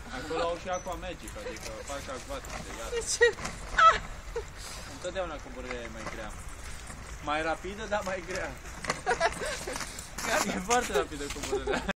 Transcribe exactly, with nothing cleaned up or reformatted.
Acolo au și Aqua Magic, adică parc acvatic de iară. De ce? Întotdeauna coborârea e mai grea. Mai rapidă, dar mai grea. E foarte rapidă coborârea.